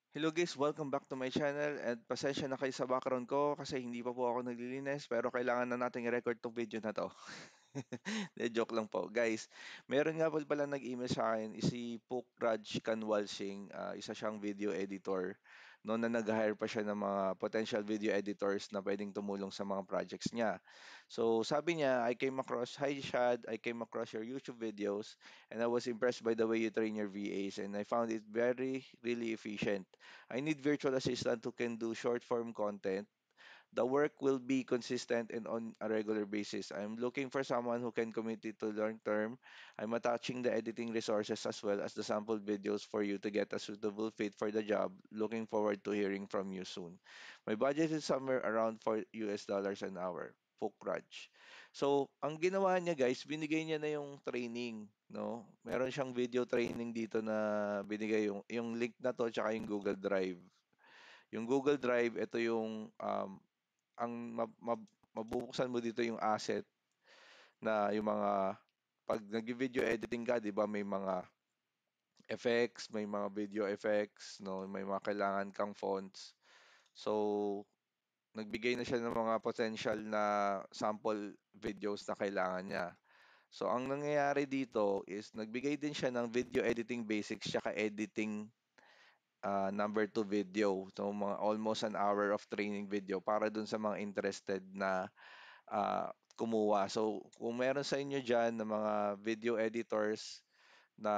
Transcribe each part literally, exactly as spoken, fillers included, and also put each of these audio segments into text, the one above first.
Hello guys, welcome back to my channel and pasensya na kayo sa background ko kasi hindi pa po ako naglilinis pero kailangan na nating i-record tong video na to. De, joke lang po. Guys, meron nga po pala nag-email sa akin si Pukraj Kanwalsing, ah, isa siyang video editor noon na nag-hire pa siya ng mga potential video editors na pwedeng tumulong sa mga projects niya. So sabi niya, I came across, hi Shad, I came across your YouTube videos and I was impressed by the way you train your V As and I found it very, really efficient. I need virtual assistant who can do short form content. The work will be consistent and on a regular basis. I'm looking for someone who can commit it to long term. I'm attaching the editing resources as well as the sample videos for you to get a suitable fit for the job. Looking forward to hearing from you soon. My budget is somewhere around four U S dollars an hour. Pokraj. So, ang ginawa niya guys, binigay niya na yung training, no? Meron siyang video training dito na binigay yung yung link na to tsaka yung Google Drive. Yung Google Drive, ito yung um, ang mab- mab- mabubuksan mo dito yung asset na yung mga pag nag-video editing ka, 'di ba, may mga effects, may mga video effects, no, may mga kailangan kang fonts. So, nagbigay na siya ng mga potential na sample videos na kailangan niya. So, ang nangyayari dito is nagbigay din siya ng video editing basics tsaka editing ah, number two video. So, mga almost an hour of training video para dun sa mga interested na ah, kumuha. So, kung meron sa inyo dyan na mga video editors na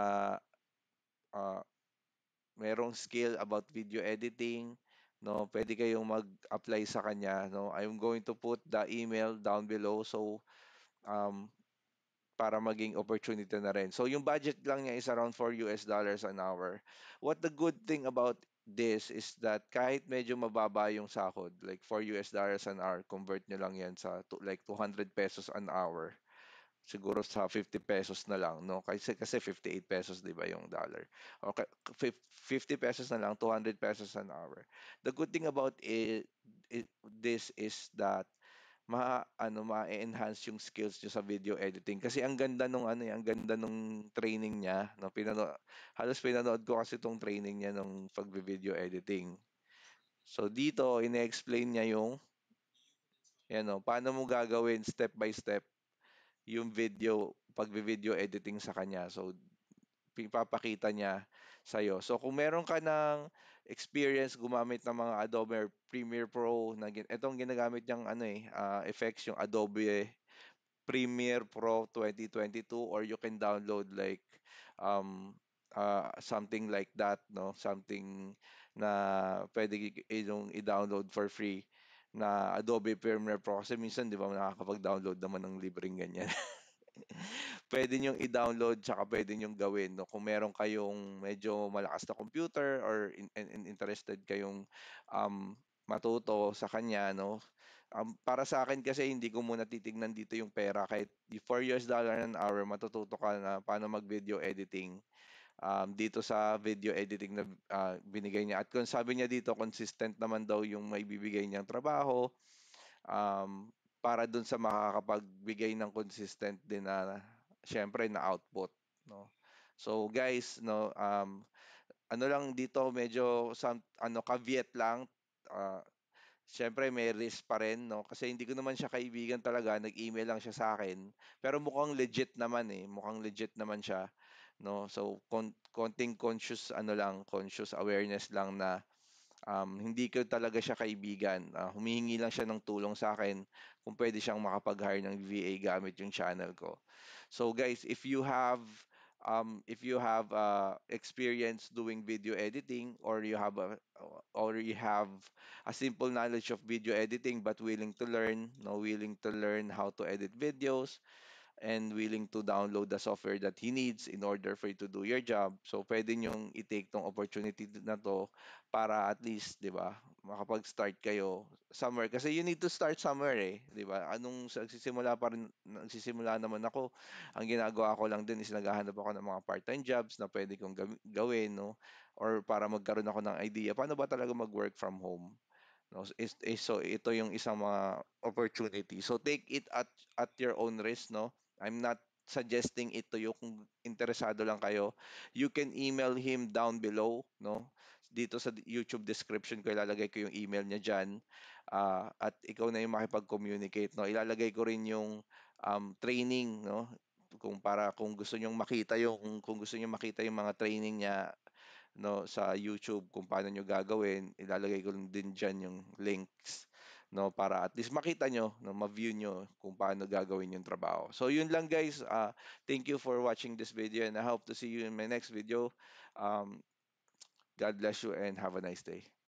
ah, merong skill about video editing, no, pwede kayong mag-apply sa kanya, no. I'm going to put the email down below so um, para maging opportunity na rin. So yung budget lang niya is around four U S dollars an hour. What the good thing about this is that kahit medyo mababa yung sahod, like four U S dollars an hour, convert nyo lang yan sa to, like two hundred pesos an hour. Siguro sa fifty pesos na lang, no? Kasi kasi fifty-eight pesos 'di ba yung dollar. Okay, fif- fifty pesos na lang, two hundred pesos an hour. The good thing about it, it this is that ma ano ma-enhance yung skills niyo sa video editing kasi ang ganda nung ano eh, ang ganda nung training niya, no? Pinano halos pinanood ko kasi tong training niya nung pagvi-video editing. So dito ine-explain niya yung yan, no, paano mo gagawin step by step yung video, pagvi-video editing sa kanya. So, ipapakita niya sa'yo. So, kung meron ka ng experience gumamit ng mga Adobe Premiere Pro, na, gin- itong ginagamit niyang ano eh, ah, effects, yung Adobe Premiere Pro twenty twenty-two or you can download like um, uh, something like that, no? Something na pwede i- yung i-download for free na Adobe Premiere Pro kasi minsan 'di ba nakakapag-download naman ng libreng ganyan. Pwede niyong i-download tsaka pwede niyong gawin, no? Kung meron kayong medyo malakas na computer or in, in- in- interested kayong um, matuto sa kanya, no? Um, para sa akin kasi hindi ko muna titignan dito yung pera kahit four U S dollar an hour matututo ka na paano mag-video editing um, dito sa video editing na ah, binigay niya. At kung sabi niya dito consistent naman daw yung may bibigay niyang trabaho um, para dun sa makakapagbigay ng consistent din na syempre na output, no. So guys, no, um, ano lang dito medyo some, ano caveat lang, ah, syempre may risk pa rin, no, kasi hindi ko naman siya kaibigan talaga, nag-email lang siya sa akin. Pero mukhang legit naman eh, mukhang legit naman siya, no. So kon konting conscious ano lang, conscious awareness lang na Um, hindi ko talaga siya kaibigan. Ah, humihingi lang siya ng tulong sa akin kung pwede siyang makapag-hire ng V A gamit yung channel ko. So guys, if you have um, if you have uh, experience doing video editing or you have a or you have a simple knowledge of video editing but willing to learn, no, willing to learn how to edit videos, and willing to download the software that he needs in order for you to do your job. So, pwede niyong i-take tong opportunity na to para at least, di ba, makapag-start kayo somewhere. Kasi you need to start somewhere eh, di ba? Anong nagsisimula pa rin, nagsisimula naman ako. Ang ginagawa ko lang din is naghahanap ako ng mga part-time jobs na pwede kong gawi- gawin, no? Or para magkaroon ako ng idea, paano ba talaga mag-work from home? No, is, is, so ito yung isang mga opportunity. So take it at at your own risk, no? I'm not suggesting it to you kung interesado lang kayo. You can email him down below, no? dito sa YouTube description ko, ilalagay ko yung email niya diyan. Ah, at ikaw na yung makipag-communicate, no? Ilalagay ko rin yung um, training, no? Kung para kung gusto niyo makita yung kung gusto niyo makita yung mga training niya, no, sa YouTube kung paano nyo gagawin, ilalagay ko din diyan yung links, no, para at least makita nyo, no, ma-view nyo kung paano gagawin yung trabaho. So yun lang guys, uh, thank you for watching this video and I hope to see you in my next video. Um, God bless you and have a nice day.